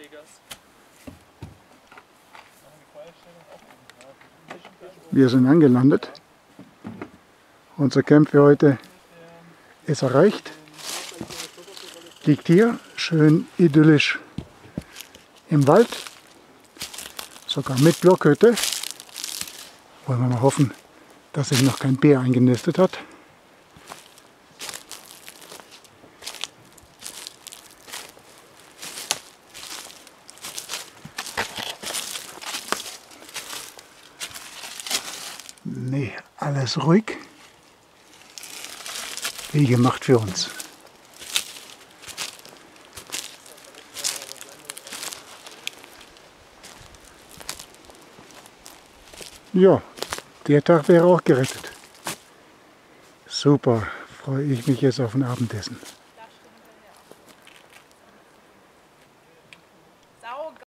Wir sind angelandet. Unser Camp für heute ist erreicht. Liegt hier schön idyllisch im Wald, sogar mit Blockhütte. Wollen wir mal hoffen, dass sich noch kein Bär eingenistet hat. Nee, alles ruhig. Wie gemacht für uns. Ja, der Tag wäre auch gerettet. Super, freue ich mich jetzt auf ein Abendessen.